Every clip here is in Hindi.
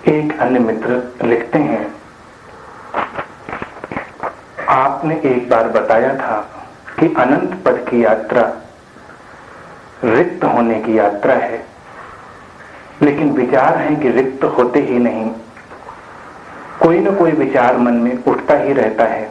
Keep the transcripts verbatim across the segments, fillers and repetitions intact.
एक अन्य मित्र लिखते हैं, आपने एक बार बताया था कि अनंत पद की यात्रा रिक्त होने की यात्रा है, लेकिन विचार है कि रिक्त होते ही नहीं, कोई न कोई विचार मन में उठता ही रहता है।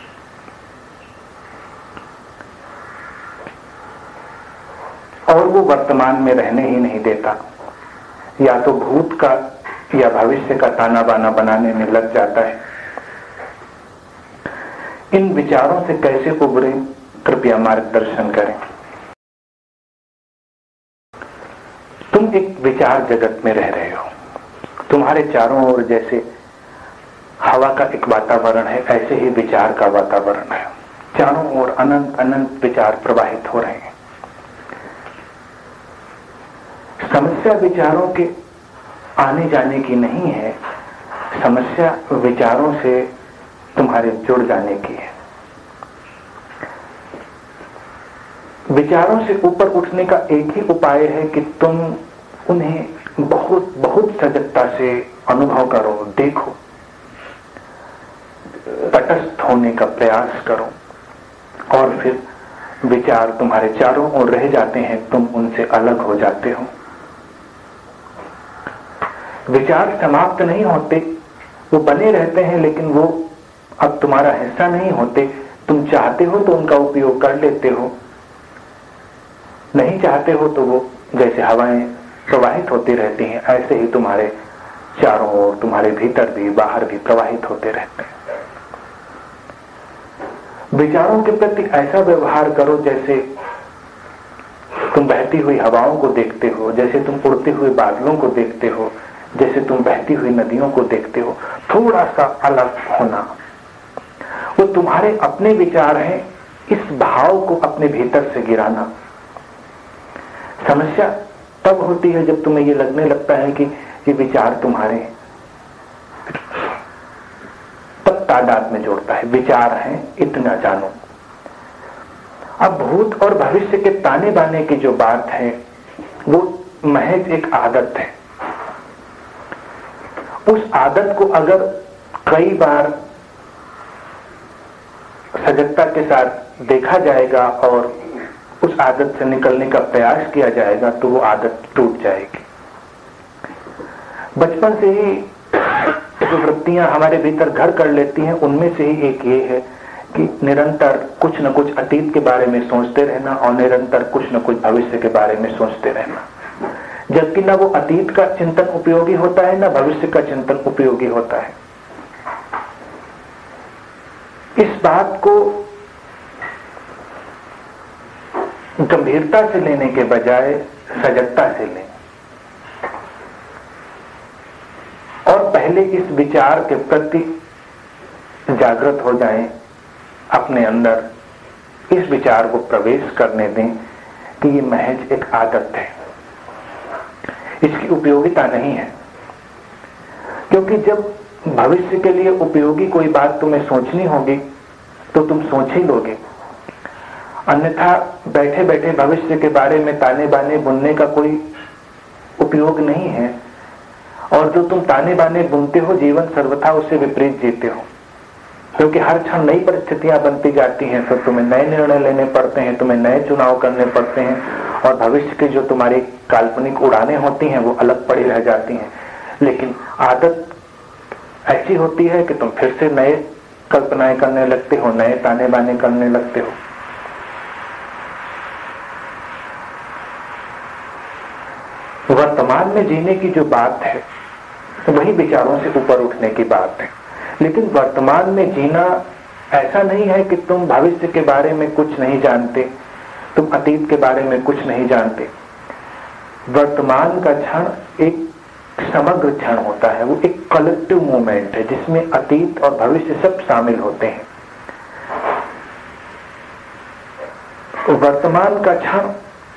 और वो वर्तमान में रहने ही नहीं देता, या तो भूत का या भविष्य का ताना बाना बनाने में लग जाता है। इन विचारों से कैसे उबरे, कृपया मार्गदर्शन करें। तुम एक विचार जगत में रह रहे हो, तुम्हारे चारों ओर जैसे हवा का एक वातावरण है, ऐसे ही विचार का वातावरण है। चारों ओर अनंत अनंत विचार प्रवाहित हो रहे हैं। समस्या विचारों के आने जाने की नहीं है, समस्या विचारों से तुम्हारे जुड़ जाने की है। विचारों से ऊपर उठने का एक ही उपाय है कि तुम उन्हें बहुत बहुत सजगता से अनुभव करो, देखो, तटस्थ होने का प्रयास करो, और फिर विचार तुम्हारे चारों ओर रह जाते हैं, तुम उनसे अलग हो जाते हो। विचार समाप्त नहीं होते, वो बने रहते हैं, लेकिन वो अब तुम्हारा हिस्सा नहीं होते। तुम चाहते हो तो उनका उपयोग कर लेते हो, नहीं चाहते हो तो वो जैसे हवाएं प्रवाहित होती रहती हैं, ऐसे ही तुम्हारे चारों ओर, तुम्हारे भीतर भी बाहर भी प्रवाहित होते रहते हैं। विचारों के प्रति ऐसा व्यवहार करो जैसे तुम बहती हुई हवाओं को देखते हो, जैसे तुम उड़ते हुए बादलों को देखते हो, जैसे तुम बहती हुई नदियों को देखते हो। थोड़ा सा अलग होना, वो तुम्हारे अपने विचार हैं, इस भाव को अपने भीतर से गिराना। समस्या तब होती है जब तुम्हें ये लगने लगता है कि ये विचार तुम्हारे हैं, तब तादाद में जोड़ता है, विचार हैं इतना जानो। अब भूत और भविष्य के ताने बाने की जो बात है वो महज एक आदत है। उस आदत को अगर कई बार सजगता के साथ देखा जाएगा और उस आदत से निकलने का प्रयास किया जाएगा तो वो आदत टूट जाएगी। बचपन से ही जो वृत्तियां हमारे भीतर घर कर लेती हैं, उनमें से ही एक ये है कि निरंतर कुछ न कुछ अतीत के बारे में सोचते रहना और निरंतर कुछ न कुछ भविष्य के बारे में सोचते रहना, जबकि ना वो अतीत का चिंतन उपयोगी होता है ना भविष्य का चिंतन उपयोगी होता है। इस बात को गंभीरता से लेने के बजाय सजगता से लें और पहले इस विचार के प्रति जागृत हो जाएं, अपने अंदर इस विचार को प्रवेश करने दें कि ये महज एक आदत है, इसकी उपयोगिता नहीं है। क्योंकि जब भविष्य के लिए उपयोगी कोई बात तुम्हें सोचनी होगी तो तुम सोच ही लोगे, अन्यथा बैठे बैठे भविष्य के बारे में ताने बाने बुनने का कोई उपयोग नहीं है। और जो तुम ताने बाने बुनते हो, जीवन सर्वथा उससे विपरीत जीते हो, क्योंकि हर क्षण नई परिस्थितियां बनती जाती हैं, फिर तुम्हें नए निर्णय लेने पड़ते हैं, तुम्हें नए चुनाव करने पड़ते हैं, और भविष्य की जो तुम्हारी काल्पनिक उड़ानें होती हैं वो अलग पड़ी रह जाती हैं। लेकिन आदत ऐसी होती है कि तुम फिर से नए कल्पनाएं करने लगते हो, नए ताने बाने करने लगते हो। वर्तमान में जीने की जो बात है वही विचारों से ऊपर उठने की बात है। लेकिन वर्तमान में जीना ऐसा नहीं है कि तुम भविष्य के बारे में कुछ नहीं जानते, तुम अतीत के बारे में कुछ नहीं जानते। वर्तमान का क्षण एक समग्र क्षण होता है, वो एक कलेक्टिव मूवमेंट है जिसमें अतीत और भविष्य सब शामिल होते हैं। वर्तमान का क्षण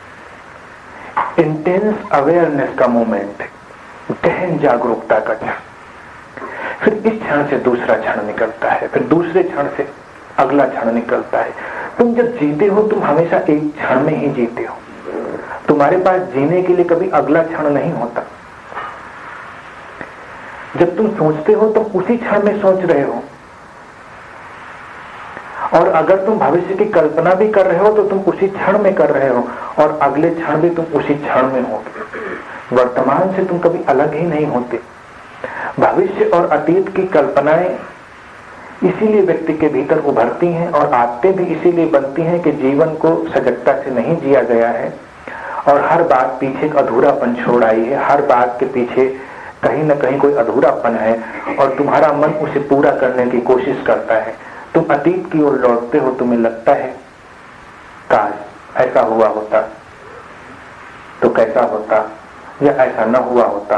इंटेंस अवेयरनेस का मूवमेंट है, गहन जागरूकता का क्षण। फिर इस क्षण से दूसरा क्षण निकलता है, फिर दूसरे क्षण से अगला क्षण निकलता है। तुम जब जीते हो तुम हमेशा एक क्षण में ही जीते हो, तुम्हारे पास जीने के लिए कभी अगला क्षण नहीं होता। जब तुम सोचते हो तुम उसी क्षण में सोच रहे हो, और अगर तुम भविष्य की कल्पना भी कर रहे हो तो तुम उसी क्षण में कर रहे हो, और अगले क्षण भी तुम उसी क्षण में हो। वर्तमान से तुम कभी अलग ही नहीं होते। भविष्य और अतीत की कल्पनाएं इसीलिए व्यक्ति के भीतर उभरती हैं, और आदतें भी इसीलिए बनती हैं कि जीवन को सजगता से नहीं जिया गया है, और हर बात पीछे एक अधूरापन छोड़ आई है। हर बात के पीछे कहीं ना कहीं कोई अधूरापन है, और तुम्हारा मन उसे पूरा करने की कोशिश करता है। तुम अतीत की ओर लौटते हो, तुम्हें लगता है काश ऐसा हुआ होता तो कैसा होता, या ऐसा न हुआ होता।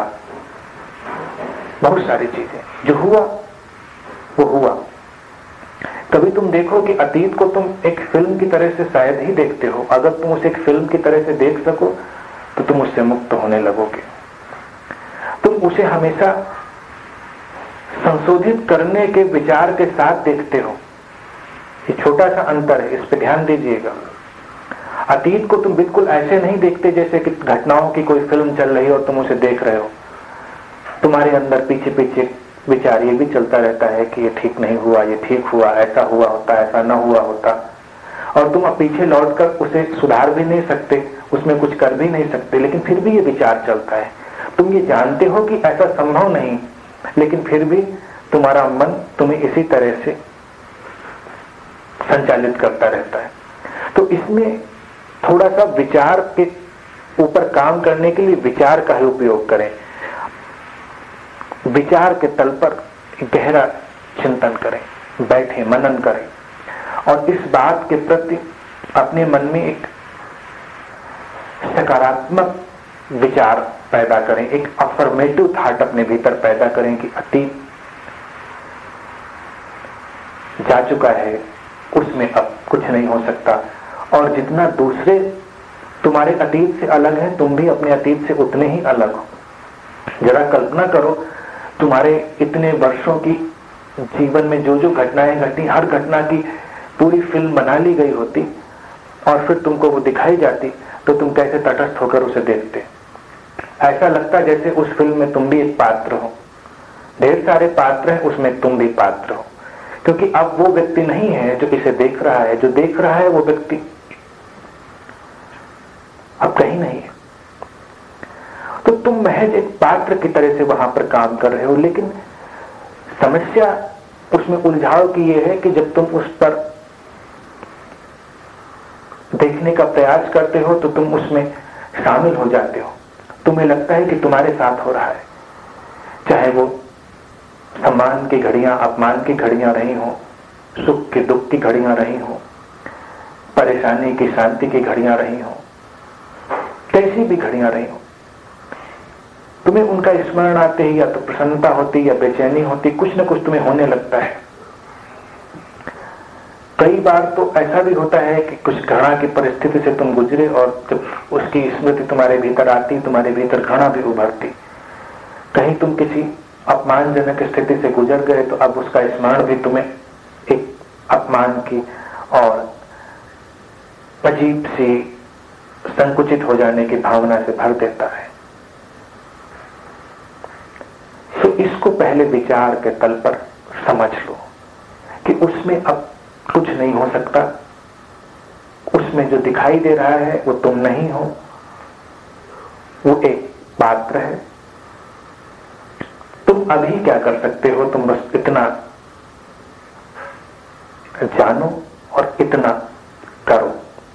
बहुत सारी चीजें जो हुआ वो हुआ। कभी तुम देखो कि अतीत को तुम एक फिल्म की तरह से शायद ही देखते हो। अगर तुम उसे एक फिल्म की तरह से देख सको तो तुम उससे मुक्त होने लगोगे। तुम उसे हमेशा संशोधित करने के विचार के साथ देखते हो। ये छोटा सा अंतर है, इस पे ध्यान दीजिएगा। अतीत को तुम बिल्कुल ऐसे नहीं देखते जैसे कि घटनाओं की कोई फिल्म चल रही है और तुम उसे देख रहे हो। तुम्हारे अंदर पीछे पीछे विचार ये भी चलता रहता है कि ये ठीक नहीं हुआ, ये ठीक हुआ, ऐसा हुआ होता, ऐसा न हुआ होता, और तुम अब पीछे लौटकर उसे सुधार भी नहीं सकते, उसमें कुछ कर भी नहीं सकते, लेकिन फिर भी ये विचार चलता है। तुम ये जानते हो कि ऐसा संभव नहीं, लेकिन फिर भी तुम्हारा मन तुम्हें इसी तरह से संचालित करता रहता है। तो इसमें थोड़ा सा विचार के ऊपर काम करने के लिए विचार का ही उपयोग करें। विचार के तल पर गहरा चिंतन करें, बैठे मनन करें, और इस बात के प्रति अपने मन में एक सकारात्मक विचार पैदा करें, एक अफर्मेटिव थॉट अपने भीतर पैदा करें कि अतीत जा चुका है, उसमें अब कुछ नहीं हो सकता, और जितना दूसरे तुम्हारे अतीत से अलग है, तुम भी अपने अतीत से उतने ही अलग हो। जरा कल्पना करो, तुम्हारे इतने वर्षों की जीवन में जो जो घटनाएं घटी, हर घटना की पूरी फिल्म बना ली गई होती, और फिर तुमको वो दिखाई जाती, तो तुम कैसे तटस्थ होकर उसे देखते। ऐसा लगता जैसे उस फिल्म में तुम भी एक पात्र हो। ढेर सारे पात्र हैं, उसमें तुम भी पात्र हो, क्योंकि अब वो व्यक्ति नहीं है जो इसे देख रहा है। जो देख रहा है वो व्यक्ति अब कहीं नहीं है। तो तुम महज एक पात्र की तरह से वहां पर काम कर रहे हो। लेकिन समस्या उसमें उलझाव की यह है कि जब तुम उस पर देखने का प्रयास करते हो तो तुम उसमें शामिल हो जाते हो। तुम्हें लगता है कि तुम्हारे साथ हो रहा है, चाहे वो सम्मान की घड़ियां, अपमान की घड़ियां रही हो, सुख की दुख की घड़ियां रही हो, परेशानी की शांति की घड़ियां रही हो, कैसी भी घड़ियां रही हो, तुम्हें उनका स्मरण आते ही या तो प्रसन्नता होती या बेचैनी होती, कुछ न कुछ तुम्हें होने लगता है। कई बार तो ऐसा भी होता है कि कुछ घृणा की परिस्थिति से तुम गुजरे, और जब उसकी स्मृति तुम्हारे भीतर आती, तुम्हारे भीतर घृणा भी उभरती। कहीं तुम किसी अपमानजनक स्थिति से गुजर गए तो अब उसका स्मरण भी तुम्हें एक अपमान की और अजीब सी संकुचित हो जाने की भावना से भर देता है। तो इसको पहले विचार के तल पर समझ लो कि उसमें अब कुछ नहीं हो सकता, उसमें जो दिखाई दे रहा है वो तुम नहीं हो, वो एक पात्र है। तुम अभी क्या कर सकते हो? तुम बस इतना जानो और इतना करो।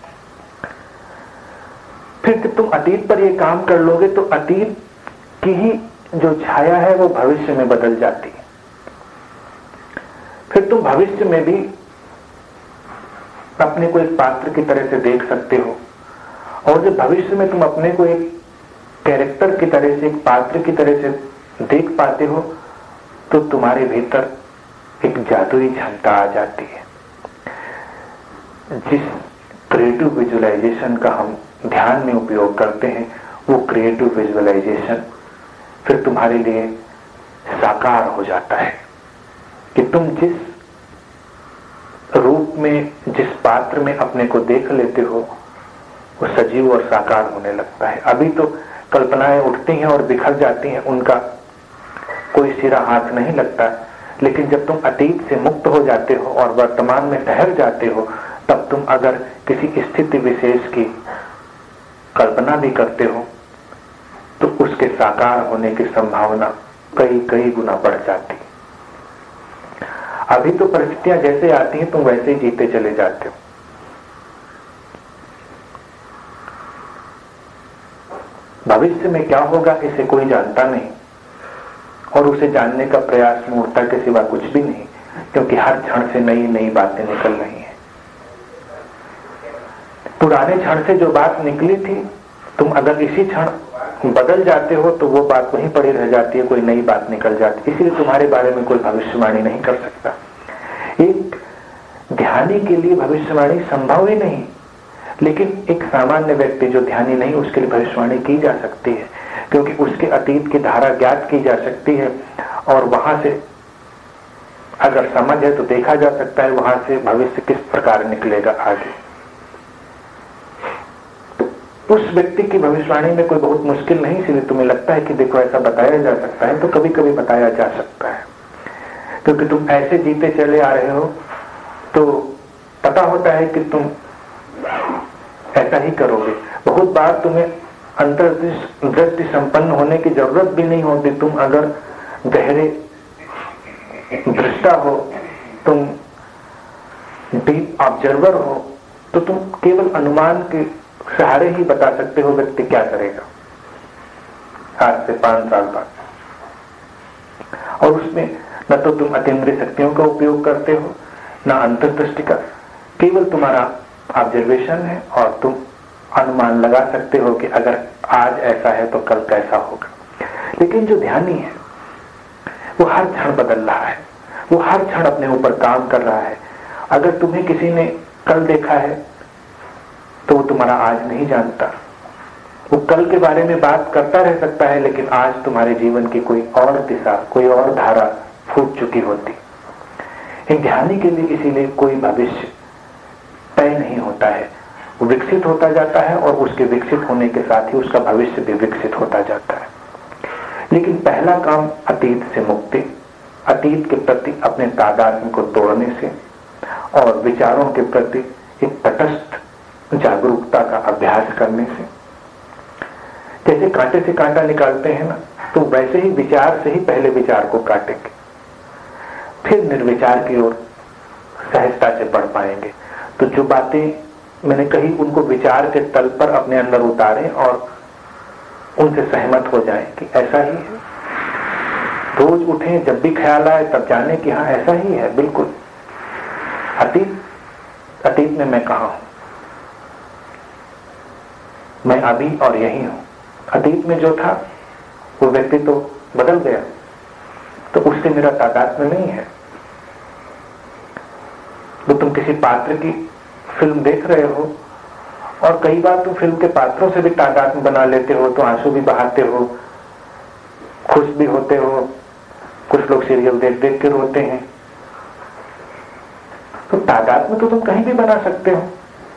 फिर जब तुम अतीत पर ये काम कर लोगे तो अतीत की ही जो छाया है वो भविष्य में बदल जाती है। फिर तुम भविष्य में भी अपने को एक पात्र की तरह से देख सकते हो, और जब भविष्य में तुम अपने को एक कैरेक्टर की तरह से, एक पात्र की तरह से देख पाते हो तो तुम्हारे भीतर एक जादुई क्षमता आ जाती है। जिस क्रिएटिव विजुअलाइजेशन का हम ध्यान में उपयोग करते हैं वो क्रिएटिव विजुअलाइजेशन फिर तुम्हारे लिए साकार हो जाता है कि तुम जिस रूप में, जिस पात्र में अपने को देख लेते हो वो सजीव और साकार होने लगता है। अभी तो कल्पनाएं उठती हैं और बिखर जाती हैं, उनका कोई सिरा हाथ नहीं लगता। लेकिन जब तुम अतीत से मुक्त हो जाते हो और वर्तमान में ठहर जाते हो, तब तुम अगर किसी स्थिति विशेष की कल्पना भी करते हो तो उसके साकार होने की संभावना कई कई गुना बढ़ जाती। अभी तो परिस्थितियां जैसे आती हैं तुम वैसे ही जीते चले जाते हो। भविष्य में क्या होगा इसे कोई जानता नहीं, और उसे जानने का प्रयास मूर्खता के सिवा कुछ भी नहीं, क्योंकि हर क्षण से नई नई बातें निकल रही हैं। पुराने क्षण से जो बात निकली थी, तुम अगर इसी क्षण बदल जाते हो तो वो बात वहीं पड़ी रह जाती है, कोई नई बात निकल जाती है। इसलिए तुम्हारे बारे में कोई भविष्यवाणी नहीं कर सकता। एक ध्यानी के लिए भविष्यवाणी संभव ही नहीं, लेकिन एक सामान्य व्यक्ति जो ध्यानी नहीं, उसके लिए भविष्यवाणी की जा सकती है, क्योंकि उसके अतीत की धारा ज्ञात की जा सकती है, और वहां से अगर समझ है तो देखा जा सकता है वहां से भविष्य किस प्रकार निकलेगा आगे। उस व्यक्ति की भविष्यवाणी में कोई बहुत मुश्किल नहीं, इसलिए तुम्हें लगता है कि देखो ऐसा बताया जा सकता है, तो कभी कभी बताया जा सकता है, क्योंकि तुम ऐसे जीते चले आ रहे हो तो पता होता है कि तुम ऐसा ही करोगे। बहुत बार तुम्हें अंतर्दृष्टि संपन्न होने की जरूरत भी नहीं होती। तुम अगर गहरे दृष्टा हो, तुम डीप ऑब्जर्वर हो, तो तुम केवल अनुमान के सहारे ही बता सकते हो व्यक्ति क्या करेगा आज से पांच साल बाद। और उसमें न तो तुम अतीन्द्रिय शक्तियों का उपयोग करते हो, न अंतर्दृष्टि का, केवल तुम्हारा ऑब्जर्वेशन है, और तुम अनुमान लगा सकते हो कि अगर आज ऐसा है तो कल कैसा होगा। लेकिन जो ध्यानी है वो हर क्षण बदल रहा है, वो हर क्षण अपने ऊपर काम कर रहा है। अगर तुम्हें किसी ने कल देखा है तो वो तुम्हारा आज नहीं जानता। वो कल के बारे में बात करता रह सकता है, लेकिन आज तुम्हारे जीवन की कोई और दिशा, कोई और धारा फूट चुकी होती। एक ध्यानी के लिए इसीलिए कोई भविष्य तय नहीं होता है, वो विकसित होता जाता है, और उसके विकसित होने के साथ ही उसका भविष्य भी विकसित होता जाता है। लेकिन पहला काम अतीत से मुक्ति, अतीत के प्रति अपने तादात्म्य को तोड़ने से, और विचारों के प्रति एक तटस्थ जागरूकता का अभ्यास करने से। जैसे कांटे से कांटा निकालते हैं ना, तो वैसे ही विचार से ही पहले विचार को काटेंगे, फिर निर्विचार की ओर सहजता से बढ़ पाएंगे। तो जो बातें मैंने कही उनको विचार के तल पर अपने अंदर उतारें और उनसे सहमत हो जाएं कि ऐसा ही है। रोज उठें, जब भी ख्याल आए तब जाने कि हाँ ऐसा ही है, बिल्कुल। अतीत अतीत में मैं कहाँ हूं, मैं अभी और यही हूं। अतीत में जो था वो व्यक्ति तो बदल गया, तो उससे मेरा तादाद में नहीं है। तो तुम किसी पात्र की फिल्म देख रहे हो, और कई बार तुम फिल्म के पात्रों से भी तादाद में बना लेते हो, तो आंसू भी बहाते हो, खुश भी होते हो। कुछ लोग सीरियल देख देख के रोते हैं। तो तादाद में तो तुम कहीं भी बना सकते हो।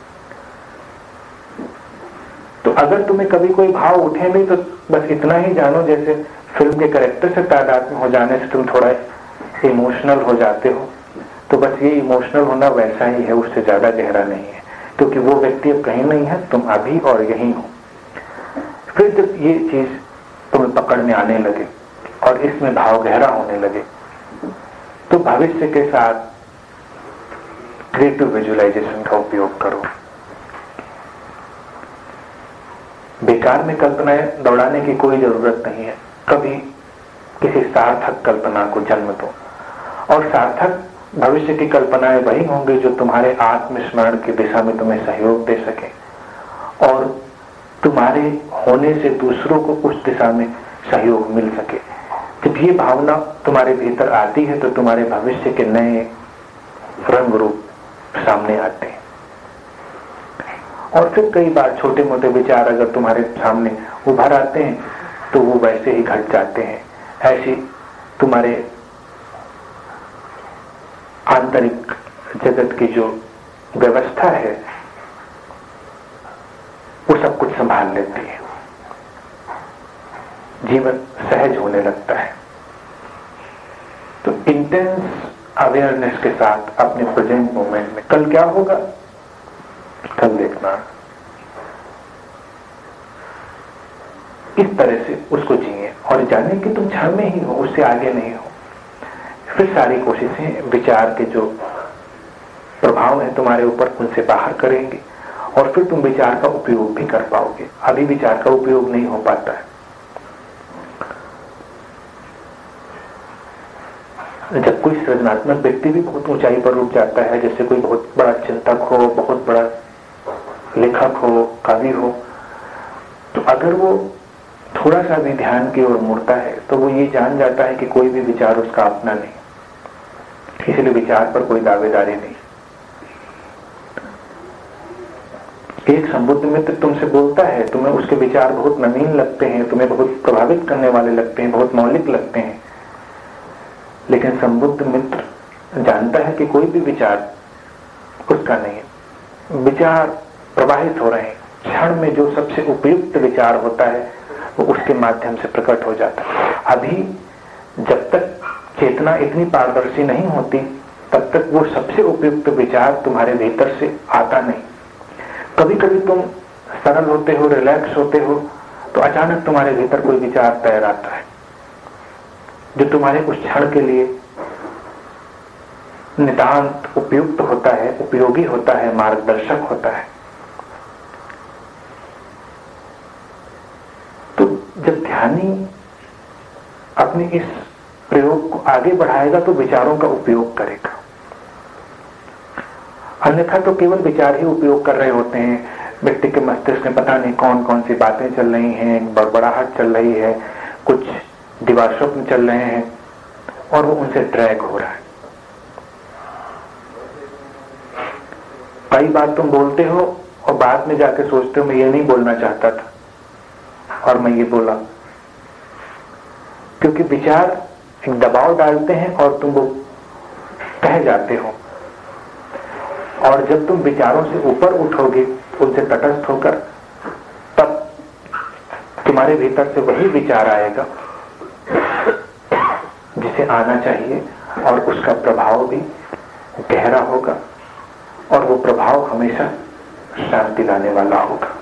तो अगर तुम्हें कभी कोई भाव उठे नहीं, तो बस इतना ही जानो, जैसे फिल्म के कैरेक्टर से तादाद में हो जाने से तुम थोड़ा इमोशनल हो जाते हो, तो बस ये इमोशनल होना वैसा ही है, उससे ज्यादा गहरा नहीं है, क्योंकि वो व्यक्ति अब कहीं नहीं है, तुम अभी और यही हो। फिर जब ये चीज तुम्हें पकड़ में आने लगे और इसमें भाव गहरा होने लगे, तो भविष्य के साथ क्रिएटिव विजुअलाइजेशन का उपयोग करो। बेकार में कल्पनाएं दौड़ाने की कोई जरूरत नहीं है। कभी किसी सार्थक कल्पना को जन्म दो, और सार्थक भविष्य की कल्पनाएं वही होंगी जो तुम्हारे आत्मस्मरण की दिशा में तुम्हें सहयोग दे सके, और तुम्हारे होने से दूसरों को उस दिशा में सहयोग मिल सके। जब ये भावना तुम्हारे भीतर आती है तो तुम्हारे भविष्य के नए रंग रूप सामने आते हैं। और फिर कई बार छोटे मोटे विचार अगर तुम्हारे सामने उभर आते हैं तो वो वैसे ही घट जाते हैं। ऐसी तुम्हारे आंतरिक जगत की जो व्यवस्था है वो सब कुछ संभाल लेती है, जीवन सहज होने लगता है। तो इंटेंस अवेयरनेस के साथ अपने प्रेजेंट मोमेंट में कल क्या होगा कल देखना, इस तरह से उसको जिए और जाने कि तुम क्षण में ही हो, उससे आगे नहीं हो। फिर सारी कोशिशें विचार के जो प्रभाव है तुम्हारे ऊपर उनसे बाहर करेंगे और फिर तुम विचार का उपयोग भी कर पाओगे। अभी विचार का उपयोग नहीं हो पाता है। जब कोई सृजनात्मक व्यक्ति भी बहुत ऊंचाई पर उठ जाता है, जैसे कोई बहुत बड़ा चिंतक हो, बहुत बड़ा लेखक हो, कवि हो, तो अगर वो थोड़ा सा भी ध्यान की ओर मुड़ता है तो वो ये जान जाता है कि कोई भी विचार उसका अपना नहीं, इसलिए विचार पर कोई दावेदारी नहीं। एक संबुद्ध मित्र तुमसे बोलता है, तुम्हें उसके विचार बहुत नवीन लगते हैं, तुम्हें बहुत प्रभावित करने वाले लगते हैं, बहुत मौलिक लगते हैं, लेकिन संबुद्ध मित्र जानता है कि कोई भी विचार उसका नहीं है। विचार प्रवाहित हो रहे हैं, क्षण में जो सबसे उपयुक्त विचार होता है वो उसके माध्यम से प्रकट हो जाता है। अभी जब तक चेतना इतनी पारदर्शी नहीं होती तब तक वो सबसे उपयुक्त विचार तुम्हारे भीतर से आता नहीं। कभी कभी तुम सरल होते हो, रिलैक्स होते हो, तो अचानक तुम्हारे भीतर कोई विचार तैर आता है जो तुम्हारे उस क्षण के लिए नितांत उपयुक्त होता है, उपयोगी होता है, मार्गदर्शक होता है। तो जब ध्यानी अपने इस प्रयोग को आगे बढ़ाएगा तो विचारों का उपयोग करेगा, अन्यथा तो केवल विचार ही उपयोग कर रहे होते हैं। व्यक्ति के मस्तिष्क में पता नहीं कौन कौन सी बातें चल रही हैं, बड़बड़ाहट चल रही है, कुछ दिवास्वप्न चल रहे हैं और वो उनसे ड्रैग हो रहा है। कई बार तुम बोलते हो और बाद में जाके सोचते हो मैं ये नहीं बोलना चाहता था और मैं ये बोला, क्योंकि विचार एक दबाव डालते हैं और तुम वो कह जाते हो। और जब तुम विचारों से ऊपर उठोगे, उनसे तटस्थ होकर, तब तुम्हारे भीतर से वही विचार आएगा जिसे आना चाहिए और उसका प्रभाव भी गहरा होगा और वो प्रभाव हमेशा शांति लाने वाला होगा।